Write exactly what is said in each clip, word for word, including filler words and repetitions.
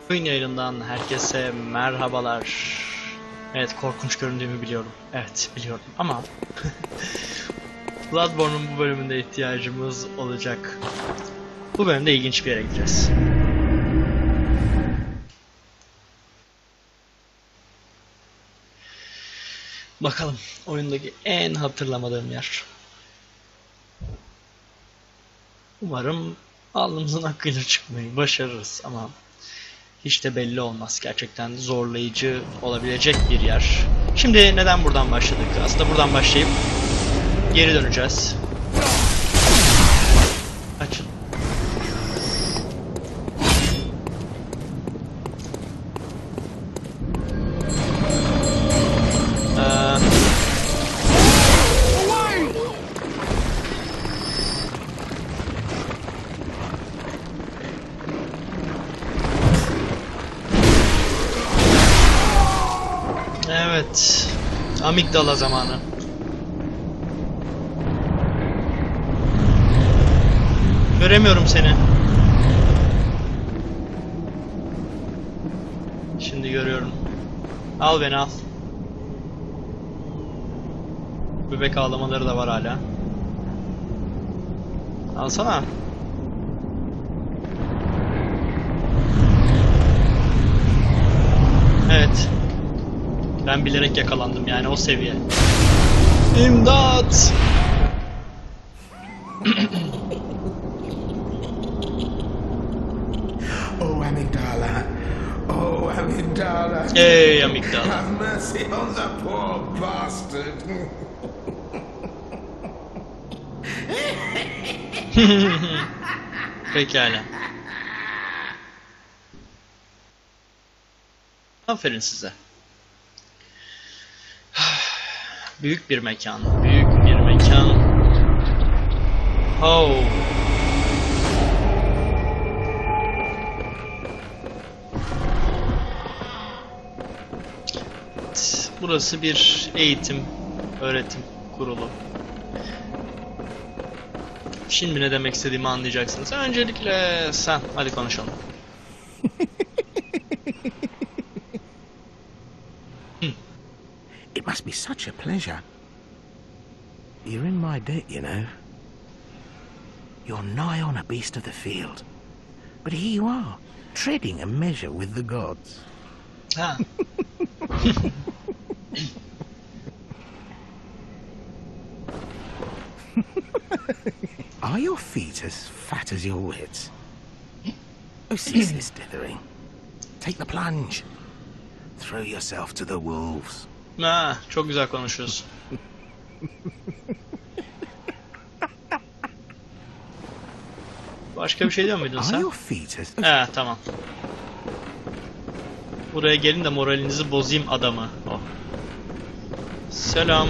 Oyun yayınından herkese merhabalar. Evet, korkunç göründüğümü biliyorum. Evet, biliyorum ama Bloodborne'un bu bölümünde ihtiyacımız olacak. Bu bölümde ilginç bir yere gideceğiz. Bakalım, oyundaki en hatırlamadığım yer. Umarım alnımızın hakkıyla çıkmayı başarırız ama hiç de belli olmaz. Gerçekten zorlayıcı olabilecek bir yer. Şimdi neden buradan başladık? Aslında buradan başlayıp geri döneceğiz. Açın. Ee, evet. Amigdala zamanı. Göremiyorum seni. Şimdi görüyorum. Al beni al. Bebek ağlamaları da var hala. Alsana. Evet. Ben bilerek yakalandım yani o seviye. İmdat! Oh, Amygdala. Oh, Amygdala. Hey Amygdala. Have mercy on the poor bastard. Pekala. Aferin size. Büyük bir mekan. Büyük bir mekan. Oh. Burası bir eğitim, öğretim kurulu. Şimdi ne demek istediğimi anlayacaksınız. Öncelikle sen, hadi konuşalım. It must be such a pleasure. You're in my debt, you know. You're nigh on a beast of the field. But here you are, treading a measure with the gods. Ha. Are your feet as fat as your wits? Oh, cease this dithering. Take the plunge. Throw yourself to the wolves. Ha, çok güzel konuşuyorsun. Başka bir şey diyor muydun Are sen? your feet as... He, tamam. Buraya gelin de moralinizi bozayım adamı. Oh. Selam.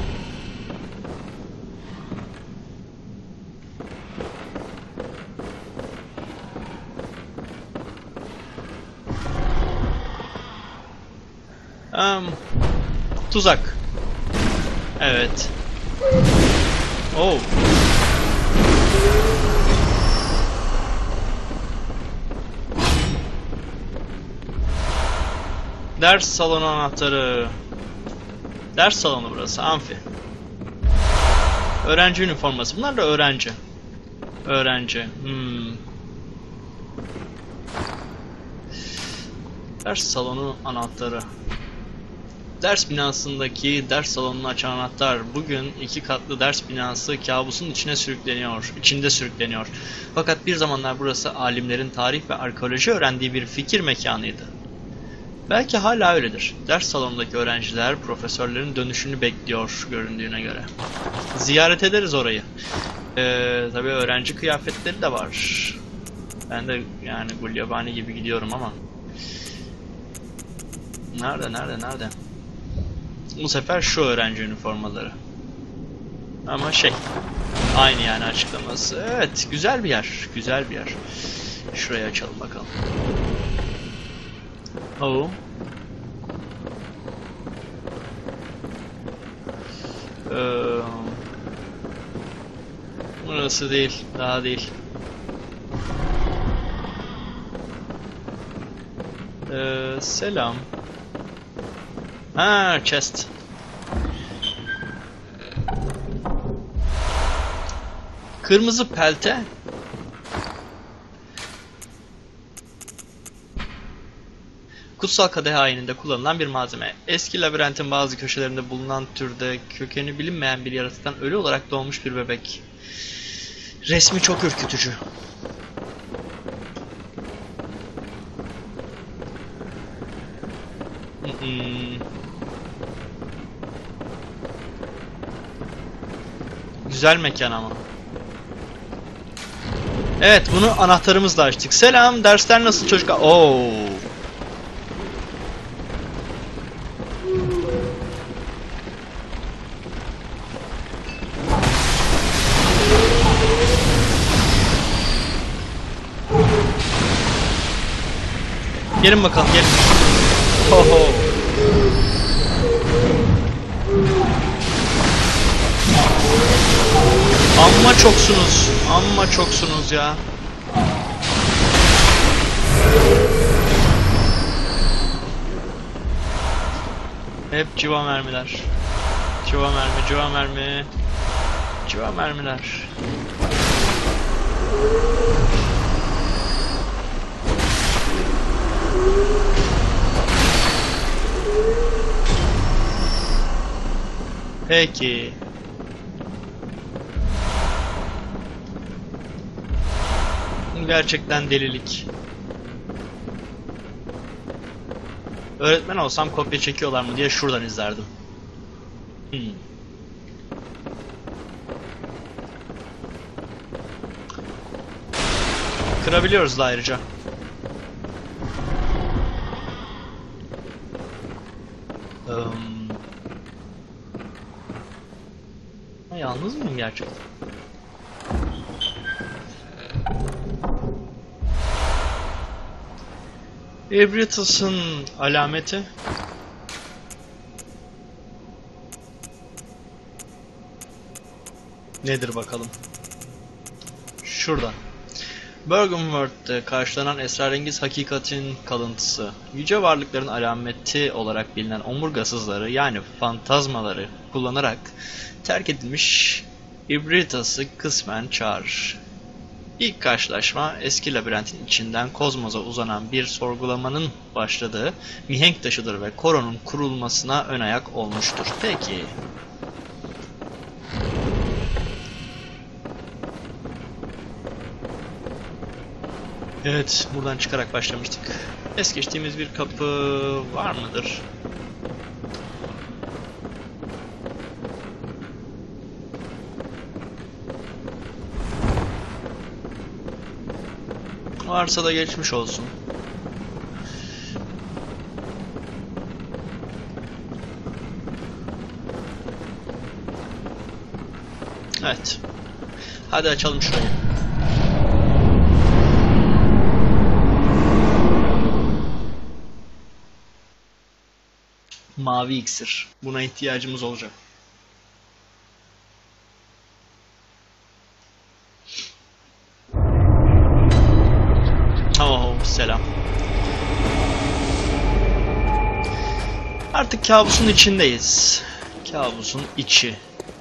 Um, tuzak. Evet. Oh. Ders salonu anahtarı. Ders salonu burası, amfi. Öğrenci üniforması. Bunlar da öğrenci. Öğrenci. Hmm. Ders salonu anahtarı. Ders binasındaki ders salonunu açan anahtar. Bugün iki katlı ders binası kabusun içine sürükleniyor, içinde sürükleniyor. Fakat bir zamanlar burası alimlerin tarih ve arkeoloji öğrendiği bir fikir mekanıydı. Belki hala öyledir. Ders salonundaki öğrenciler profesörlerin dönüşünü bekliyor göründüğüne göre. Ziyaret ederiz orayı. Ee, tabii öğrenci kıyafetleri de var. Ben de yani gulyabani gibi gidiyorum ama. Nerede, nerede, nerede? Bu sefer şu öğrenci üniformaları. Ama şey, aynı yani açıklaması. Evet, güzel bir yer, güzel bir yer. Şurayı açalım bakalım. Oh. Ee, burası değil, daha değil. Ee, selam. Ha, chest. Kırmızı pelte. Kutsal kadeh ayininde kullanılan bir malzeme. Eski labirentin bazı köşelerinde bulunan türde kökeni bilinmeyen bir yaratıktan ölü olarak doğmuş bir bebek. Resmi çok ürkütücü. Hmm. Güzel mekan ama. Evet, bunu anahtarımızla açtık. Selam, dersler nasıl çocuklar? Oo. Gelin bakalım, gelin. Ho ho. Amma çoksunuz. Amma çoksunuz ya. Hep civa mermiler. Civa mermi, civa mermi. Civa mermiler. Peki. Gerçekten delilik. Öğretmen olsam kopya çekiyorlar mı diye şuradan izlerdim. Hmm. Kırabiliyoruz da ayrıca. Um. Ha, yalnız mıyım gerçekten? Ebritus'un alameti. Nedir bakalım? Şurada. Bögenworth'te karşılanan esrarengiz hakikatin kalıntısı. Yüce varlıkların alameti olarak bilinen omurgasızları yani fantazmaları kullanarak terk edilmiş Ebritus'u kısmen çağırır. İlk karşılaşma eski labirentin içinden kozmosa uzanan bir sorgulamanın başladığı mihenk taşıdır ve koronun kurulmasına ön ayak olmuştur. Peki. Evet, buradan çıkarak başlamıştık. Es geçtiğimiz bir kapı var mıdır? Varsa da geçmiş olsun. Evet. Hadi açalım şurayı. Mavi iksir. Buna ihtiyacımız olacak. Oh, selam. Artık kabusun içindeyiz. Kabusun içi.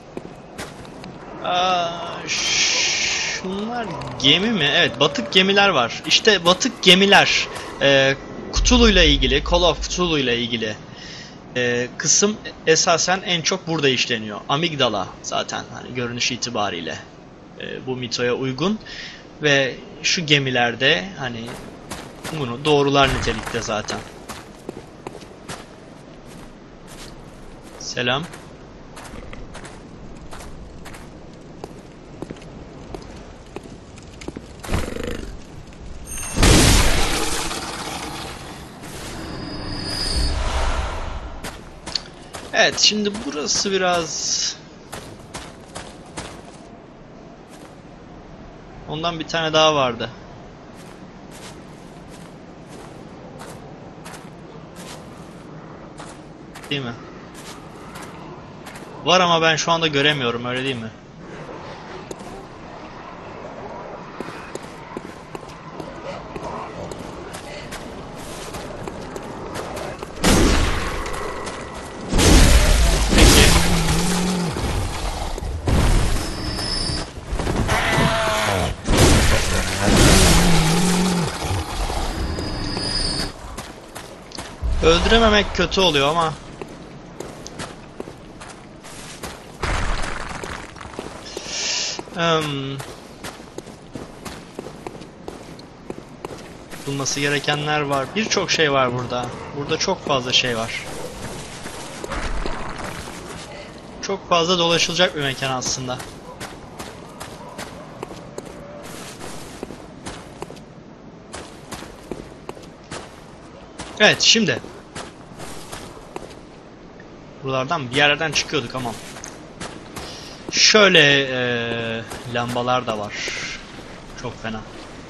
Aa, şunlar gemi mi? Evet, batık gemiler var. İşte batık gemiler. Ee, Cthulhu'yla ilgili, Call of Cthulhu'yla ilgili ee, kısım esasen en çok burada işleniyor. Amigdala zaten hani görünüş itibariyle ee, bu mitoya uygun. Ve şu gemilerde hani bunu doğrular nitelikte zaten. Selam. Evet, şimdi burası biraz... Ondan bir tane daha vardı. Değil mi? Var ama ben şu anda göremiyorum, öyle değil mi? Öldürememek kötü oluyor ama hmm. Bulması gerekenler var. Birçok şey var burada. Burada çok fazla şey var. Çok fazla dolaşılacak bir mekan aslında. Evet, şimdi buralardan bir yerlerden çıkıyorduk ama şöyle ee, lambalar da var. Çok fena.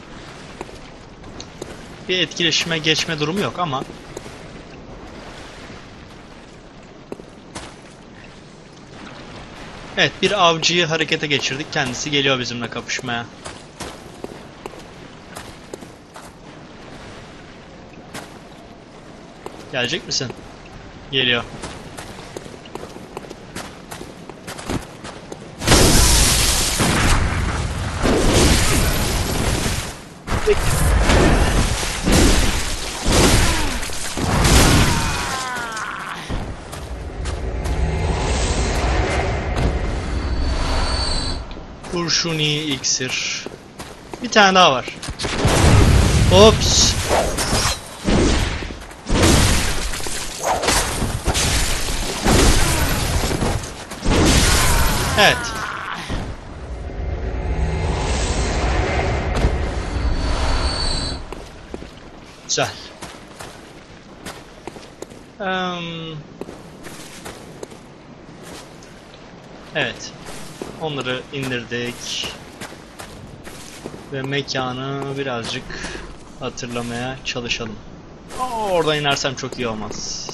Bir etkileşime geçme durumu yok ama evet, bir avcıyı harekete geçirdik. Kendisi geliyor bizimle kapışmaya. Gelecek misin? Geliyor. Kurşuni iksir. Bir tane daha var. Ops. Evet. Güzel. Um, evet. Onları indirdik. Ve mekanı birazcık hatırlamaya çalışalım. Aa, oradan inersem çok iyi olmaz.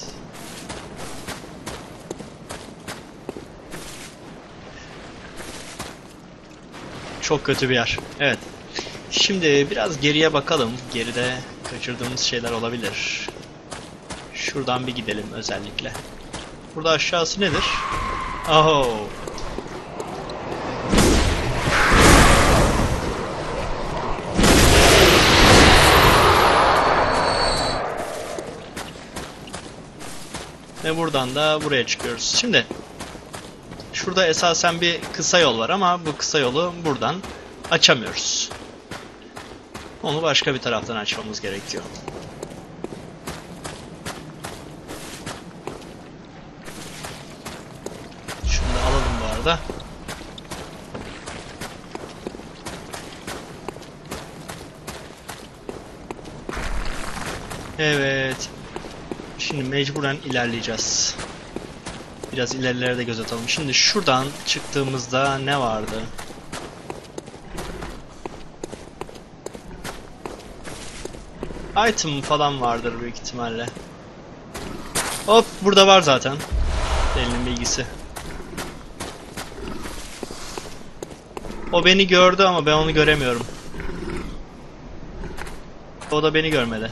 Çok kötü bir yer. Evet. Şimdi biraz geriye bakalım. Geride kaçırdığımız şeyler olabilir. Şuradan bir gidelim özellikle. Burada aşağısı nedir? Oho. Ve buradan da buraya çıkıyoruz. Şimdi şurada esasen bir kısa yol var ama bu kısa yolu buradan açamıyoruz. Onu başka bir taraftan açmamız gerekiyor. Şunu da alalım bu arada. Evet. Şimdi mecburen ilerleyeceğiz. Biraz ilerilere de göz atalım. Şimdi şuradan çıktığımızda ne vardı? Item falan vardır büyük ihtimalle. Hop, burada var zaten. Delinin bilgisi. O beni gördü ama ben onu göremiyorum. O da beni görmedi.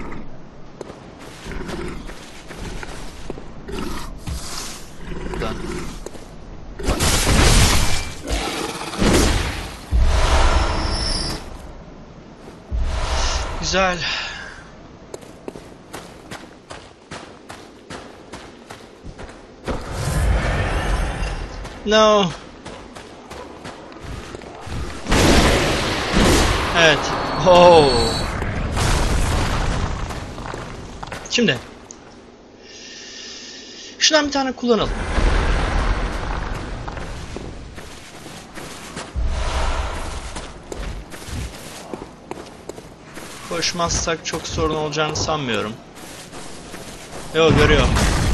Buradan. Güzel. No. Evet. Oh. Şimdi şundan bir tane kullanalım. Koşmazsak çok sorun olacağını sanmıyorum. Yo, görüyor.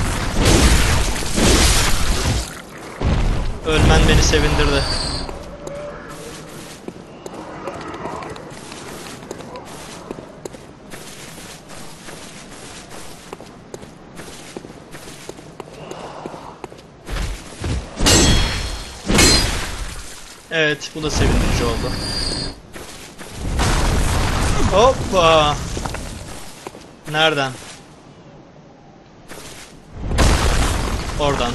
Ölmen beni sevindirdi. Evet, bu da sevindirici oldu. Hoppa! Nereden? Oradan.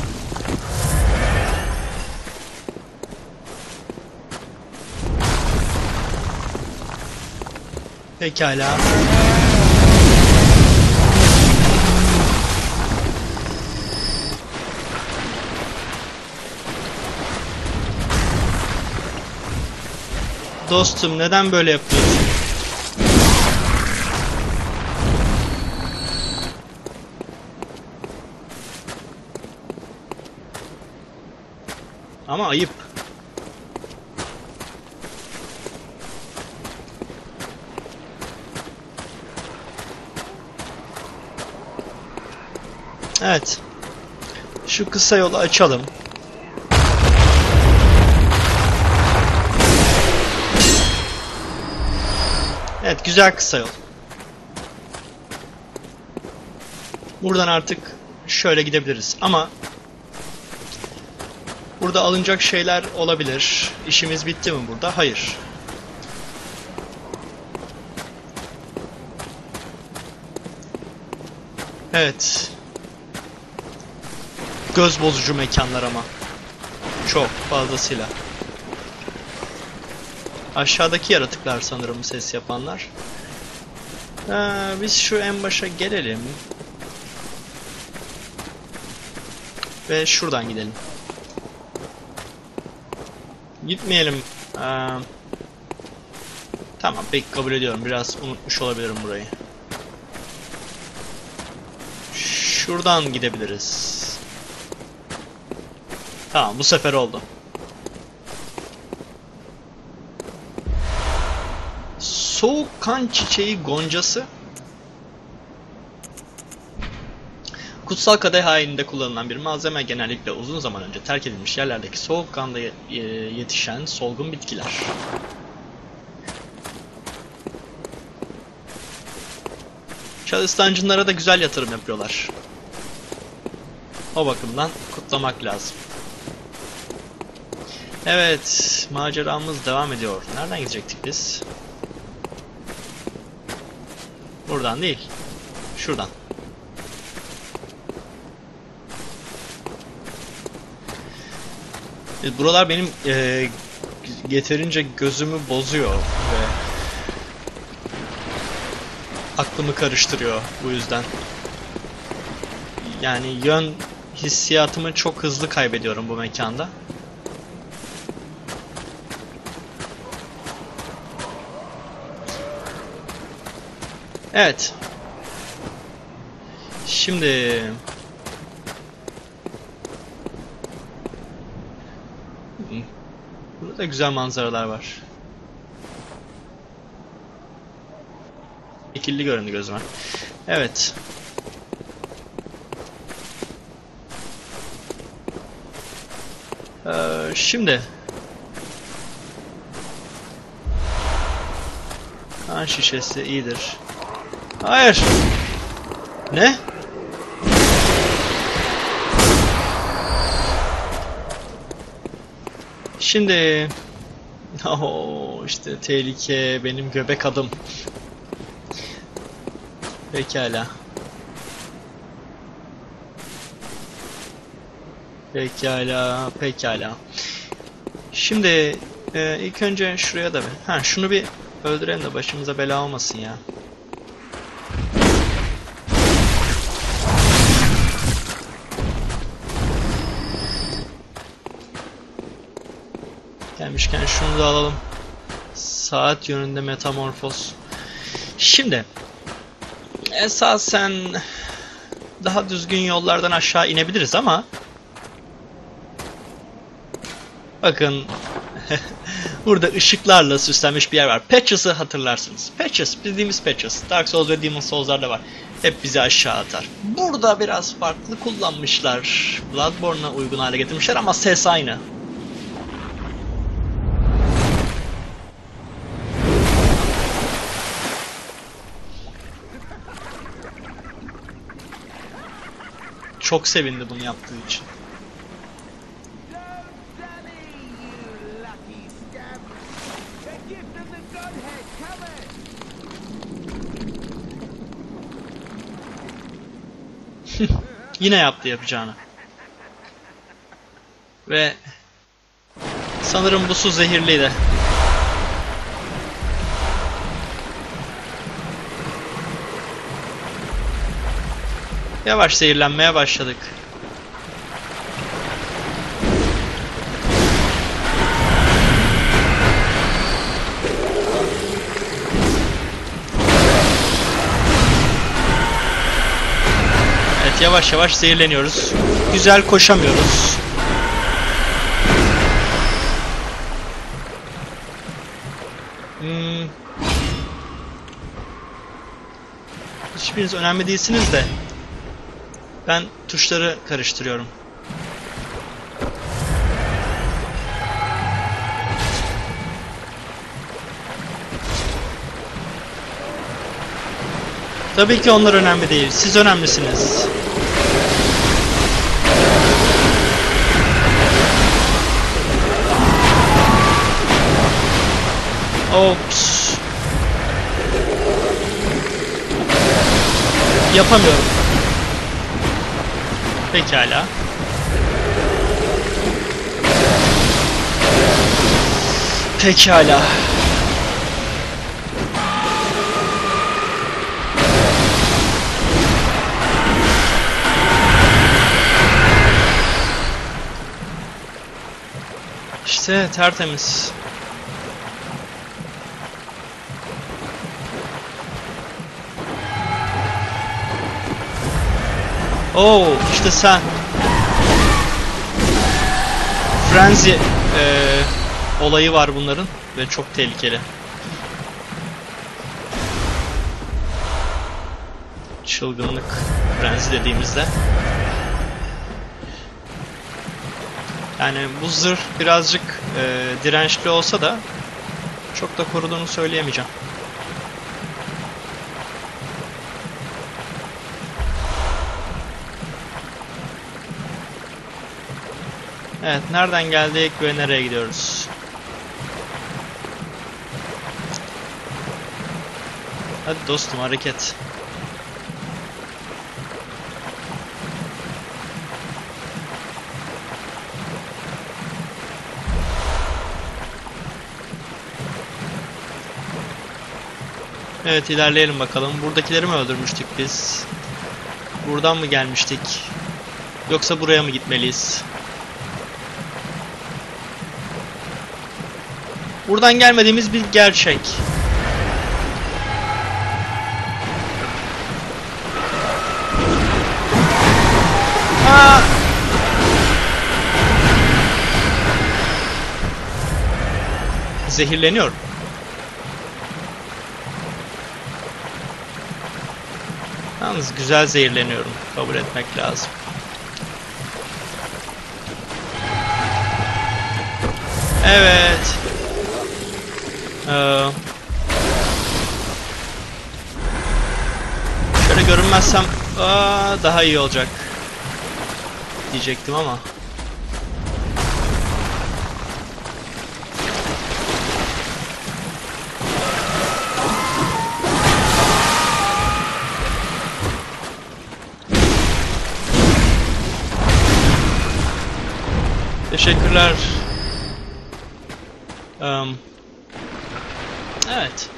Pekala. Dostum neden böyle yapıyorsun? Ama ayıp. Evet. Şu kısa yolu açalım. Evet, güzel kısa yol. Buradan artık şöyle gidebiliriz ama burada alınacak şeyler olabilir. İşimiz bitti mi burada? Hayır. Evet. Göz bozucu mekanlar ama. Çok fazlasıyla. Aşağıdaki yaratıklar sanırım ses yapanlar. Ee, biz şu en başa gelelim. Ve şuradan gidelim. Gitmeyelim. Ee, tamam, peki kabul ediyorum. Biraz unutmuş olabilirim burayı. Şuradan gidebiliriz. Tamam, bu sefer oldu. Soğuk kan çiçeği goncası. Kutsal kadeh halinde kullanılan bir malzeme, genellikle uzun zaman önce terk edilmiş yerlerdeki soğukkanda yetişen solgun bitkiler. Çalıştancılara da güzel yatırım yapıyorlar. O bakımdan kutlamak lazım. Evet, maceramız devam ediyor. Nereden gidecektik biz? Buradan değil. Şuradan. Buralar benim e, yeterince gözümü bozuyor ve aklımı karıştırıyor bu yüzden. Yani yön hissiyatımı çok hızlı kaybediyorum bu mekanda. Evet. Şimdi burada da güzel manzaralar var. Şekilli göründü gözüme. Evet. Ee, şimdi kan şişesi iyidir. Hayır. Ne? Şimdi ooo işte tehlike, benim göbek adım. Pekala. Pekala, pekala. Şimdi e, ilk önce şuraya da bir, ha şunu bir öldürelim de başımıza bela olmasın ya. Gelmişken şunu da alalım. Saat yönünde metamorfoz. Şimdi esasen daha düzgün yollardan aşağı inebiliriz ama bakın burada ışıklarla süslenmiş bir yer var. Patches'ı hatırlarsınız. Patches, bildiğimiz Patches. Dark Souls ve Demon Souls'larda var. Hep bizi aşağı atar. Burada biraz farklı kullanmışlar. Bloodborne'a uygun hale getirmişler ama ses aynı. Çok sevindi bunu yaptığı için. Yine yaptı yapacağını. Ve sanırım bu su zehirliydi. Yavaş zehirlenmeye başladık. yavaş yavaş zehirleniyoruz. Güzel koşamıyoruz. Hmm. Hiçbiriniz önemli değilsiniz de ben tuşları karıştırıyorum. Tabii ki onlar önemli değil. Siz önemlisiniz. Ops. Yapamıyorum. Pekala. Pekala. İşte tertemiz. Oo, işte sen. Frenzy e, olayı var bunların ve çok tehlikeli. Çılgınlık frenzy dediğimizde. Yani bu zırh birazcık e, dirençli olsa da çok da koruduğunu söyleyemeyeceğim. Evet, nereden geldik ve nereye gidiyoruz? Hadi dostum, hareket. Evet, ilerleyelim bakalım. Buradakileri mi öldürmüştük biz? Buradan mı gelmiştik? Yoksa buraya mı gitmeliyiz? Buradan gelmediğimiz bir gerçek. Aa! Zehirleniyorum. Yalnız güzel zehirleniyorum. Kabul etmek lazım. Evet. Ee, şöyle görünmezsem aa, daha iyi olacak diyecektim ama. Teşekkürler. Um, evet.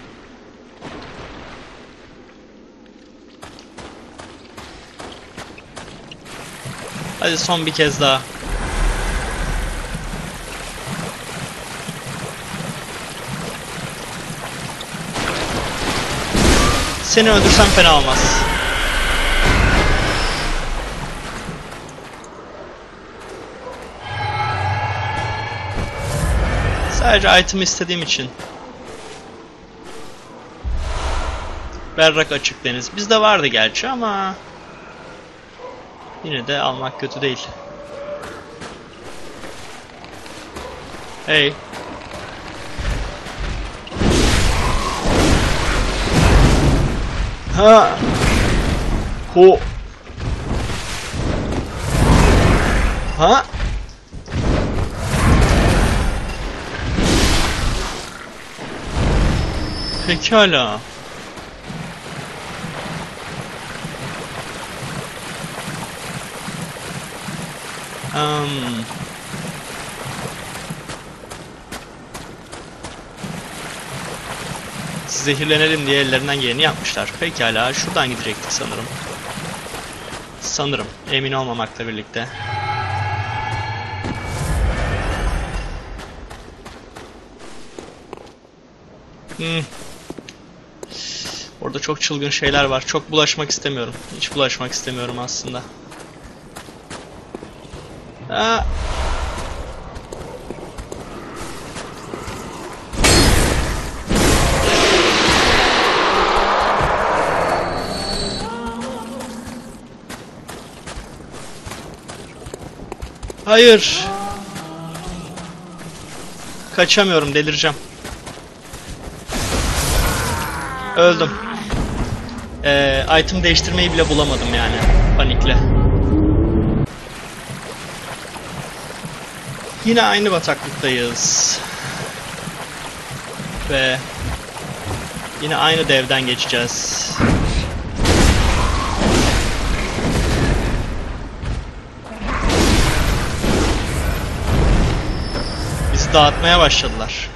Hadi son bir kez daha. Seni öldürsem fena olmaz. Sadece item istediğim için. Berrak açık deniz. Bizde vardı gerçi ama yine de almak kötü değil. Hey. Ha. Ho. Ha. Pekala. Um. Zehirlenelim diye ellerinden geleni yapmışlar. Pekala, şuradan gidecektik sanırım. Sanırım, emin olmamakla birlikte. Hmm. Orada çok çılgın şeyler var. Çok bulaşmak istemiyorum. Hiç bulaşmak istemiyorum aslında. Ha. Hayır. Kaçamıyorum, delireceğim. Öldüm. Ee, item değiştirmeyi bile bulamadım yani. Panikle. Yine aynı bataklıktayız. Ve yine aynı devden geçeceğiz. Bizi dağıtmaya başladılar.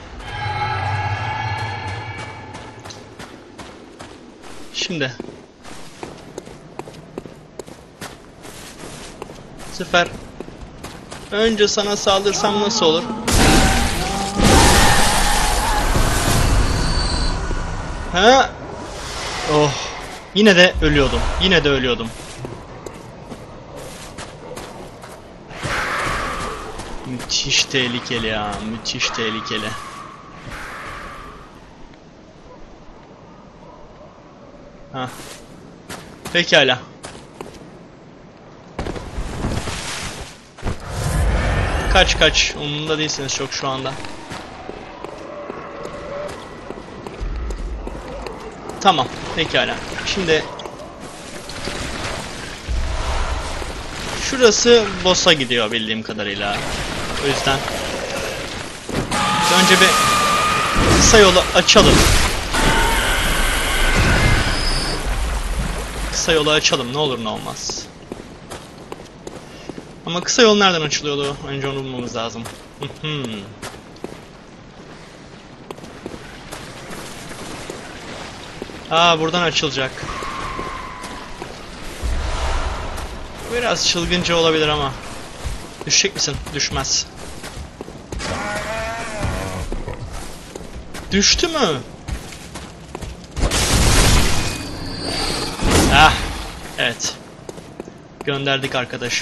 Şimdi bu sefer önce sana saldırsam nasıl olur? Ha? Oh. Yine de ölüyordum. Yine de ölüyordum. Müthiş tehlikeli ya. Müthiş tehlikeli. Ha. Pekala. Kaç kaç. Umurumda değilsiniz çok şu anda. Tamam. Pekala. Şimdi şurası boss'a gidiyor bildiğim kadarıyla. O yüzden önce bir kısa yolu açalım. Kısa yolu açalım. Ne olur ne olmaz. Ama kısa yol nereden açılıyordu? Önce onu bulmamız lazım. Aa, buradan açılacak. Biraz çılgınca olabilir ama. Düşecek misin? Düşmez. Düştü mü? Ah, evet. Gönderdik arkadaşı.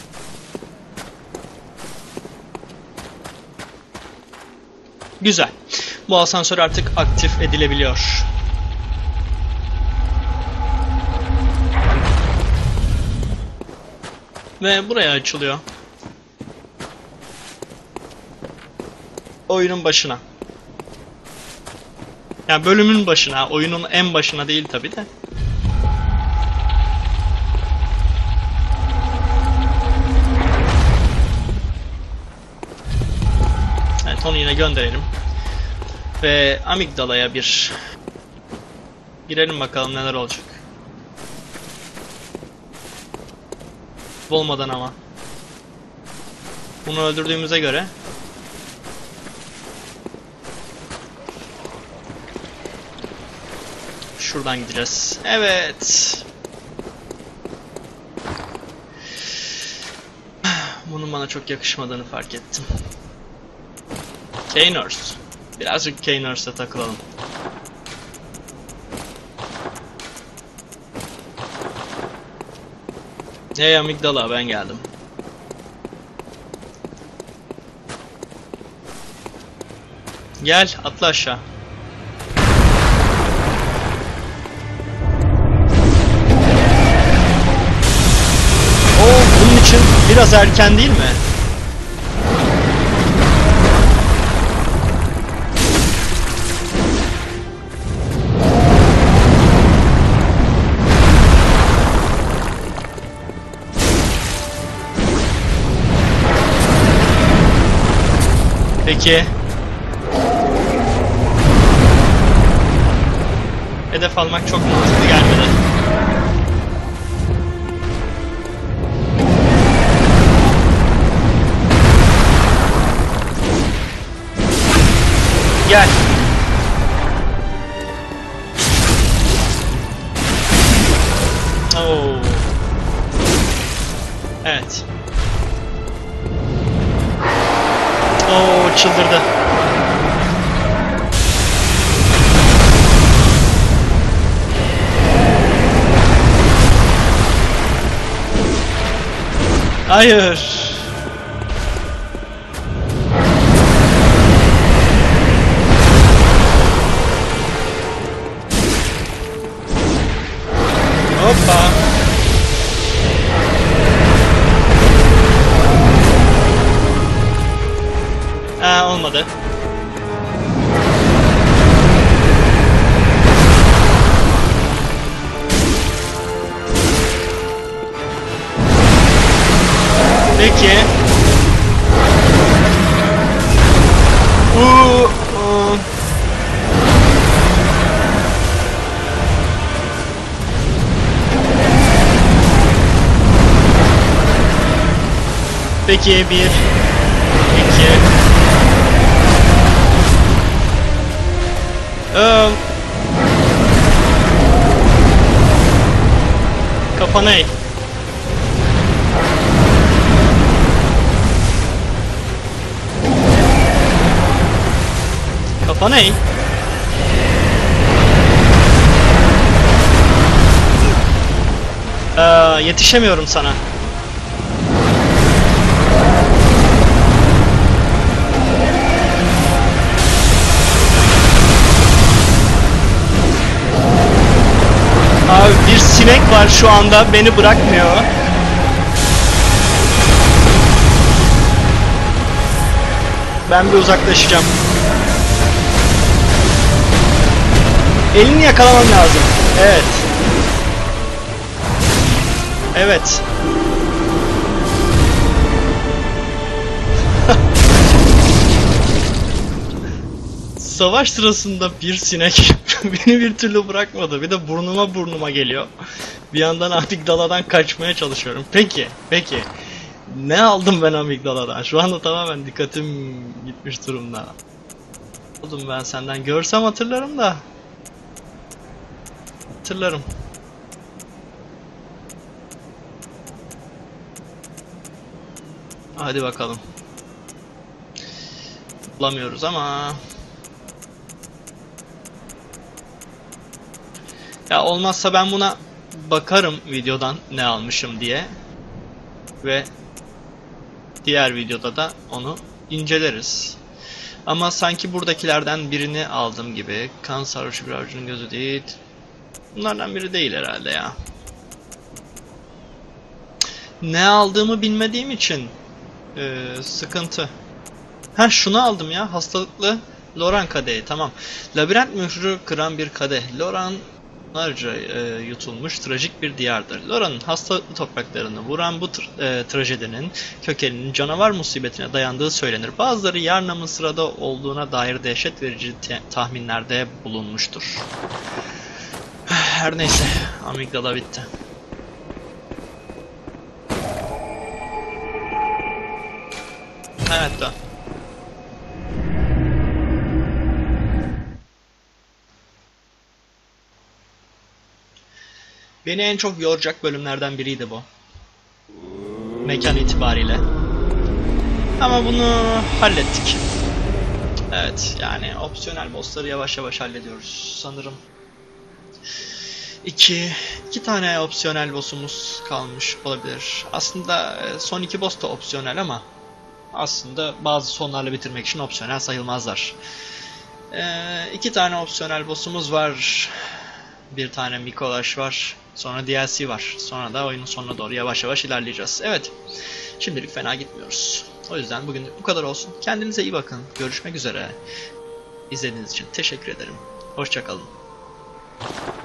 Güzel. Bu asansör artık aktif edilebiliyor. Ve buraya açılıyor. Oyunun başına. Yani bölümün başına, oyunun en başına değil tabi de. Evet, onu yine gönderelim. Ve amigdalaya bir girelim bakalım neler olacak. Olmadan ama. Bunu öldürdüğümüze göre şuradan gideceğiz. Evet. Bunun bana çok yakışmadığını fark ettim. K-Nurse. Birazcık K-Nurse'e takılalım. Hey amigdala, ben geldim. Gel, atla aşağı. Oo, bunun için biraz erken değil mi? Peki. Hedef almak çok mantıklı gelmedi. Gel. Oo. Evet. Oo, çıldırdı. Hayır. Hoppa. Aa, olmadı. Peki. Uuu. Uuu. Peki bir, iki. Ee, kafana eğ. Kafana eğ. Ee, yetişemiyorum sana. Abi bir sinek var şu anda, beni bırakmıyor. Ben bir uzaklaşacağım. Elini yakalamam lazım. Evet. Evet. Savaş sırasında bir sinek beni bir türlü bırakmadı. Bir de burnuma burnuma geliyor. Bir yandan amigdaladan kaçmaya çalışıyorum. Peki, peki. Ne aldım ben amigdaladan? Şu anda tamamen dikkatim gitmiş durumda. Aldım ben senden. Görsem hatırlarım da. Hatırlarım. Hadi bakalım. Bulamıyoruz ama. Ya olmazsa ben buna bakarım videodan ne almışım diye. Ve diğer videoda da onu inceleriz. Ama sanki buradakilerden birini aldım gibi. Kan sarhoşu bir avcının gözü değil. Bunlardan biri değil herhalde ya. Ne aldığımı bilmediğim için ee, sıkıntı. Ha, şunu aldım ya. Hastalıklı Loran kadehi. Tamam. Labirent mührü kıran bir kadeh. Loran Onlarca e, yutulmuş trajik bir diyardır. Lora'nın hastalıklı topraklarını vuran bu tra e, trajedinin kökeninin canavar musibetine dayandığı söylenir. Bazıları Yarnam'ın sırada olduğuna dair dehşet verici tahminlerde bulunmuştur. Her neyse, amigdala bitti. Evet de. Beni en çok yoracak bölümlerden biriydi bu. Mekan itibariyle. Ama bunu hallettik. Evet, yani opsiyonel bossları yavaş yavaş hallediyoruz sanırım. İki, iki tane opsiyonel boss'umuz kalmış olabilir. Aslında son iki boss da opsiyonel ama aslında bazı sonlarla bitirmek için opsiyonel sayılmazlar. Ee, iki tane opsiyonel boss'umuz var. Bir tane Mikolaş var. Sonra D L C var. Sonra da oyunun sonuna doğru yavaş yavaş ilerleyeceğiz. Evet. Şimdilik fena gitmiyoruz. O yüzden bugün bu kadar olsun. Kendinize iyi bakın. Görüşmek üzere. İzlediğiniz için teşekkür ederim. Hoşça kalın.